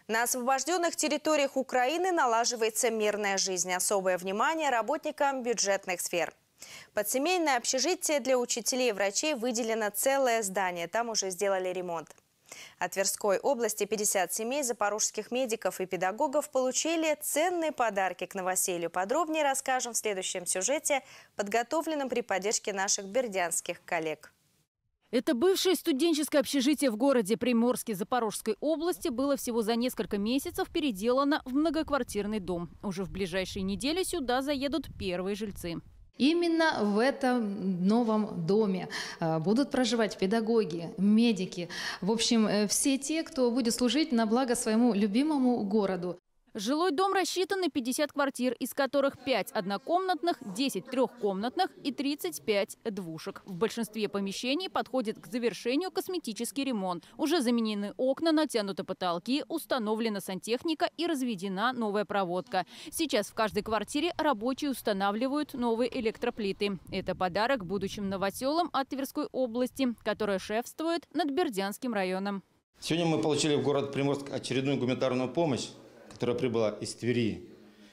На освобожденных территориях Украины налаживается мирная жизнь. Особое внимание работникам бюджетных сфер. Под семейное общежитие для учителей и врачей выделено целое здание. Там уже сделали ремонт. От Тверской области 50 семей запорожских медиков и педагогов получили ценные подарки к новоселью. Подробнее расскажем в следующем сюжете, подготовленном при поддержке наших бердянских коллег. Это бывшее студенческое общежитие в городе Приморске Запорожской области было всего за несколько месяцев переделано в многоквартирный дом. Уже в ближайшие недели сюда заедут первые жильцы. Именно в этом новом доме будут проживать педагоги, медики, в общем, все те, кто будет служить на благо своему любимому городу. Жилой дом рассчитан на 50 квартир, из которых 5 однокомнатных, 10 трехкомнатных и 35 двушек. В большинстве помещений подходит к завершению косметический ремонт. Уже заменены окна, натянуты потолки, установлена сантехника и разведена новая проводка. Сейчас в каждой квартире рабочие устанавливают новые электроплиты. Это подарок будущим новоселам от Тверской области, которая шефствует над Бердянским районом. Сегодня мы получили в город Приморск очередную гуманитарную помощь, которая прибыла из Твери.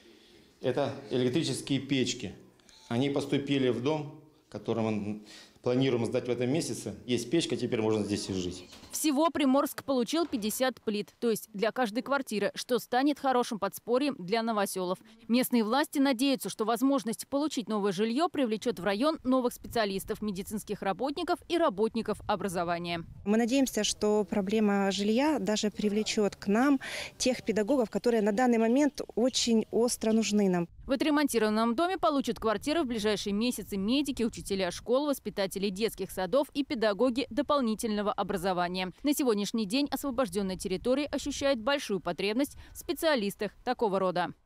Это электрические печки. Они поступили в дом, который мы планируем сдать в этом месяце. Есть печка, теперь можно здесь и жить. Всего Приморск получил 50 плит, то есть для каждой квартиры, что станет хорошим подспорьем для новоселов. Местные власти надеются, что возможность получить новое жилье привлечет в район новых специалистов, медицинских работников и работников образования. Мы надеемся, что проблема жилья даже привлечет к нам тех педагогов, которые на данный момент очень остро нужны нам. В отремонтированном доме получат квартиры в ближайшие месяцы медики, учителя школ, воспитатели детских садов и педагоги дополнительного образования. На сегодняшний день освобожденная территория ощущает большую потребность в специалистах такого рода.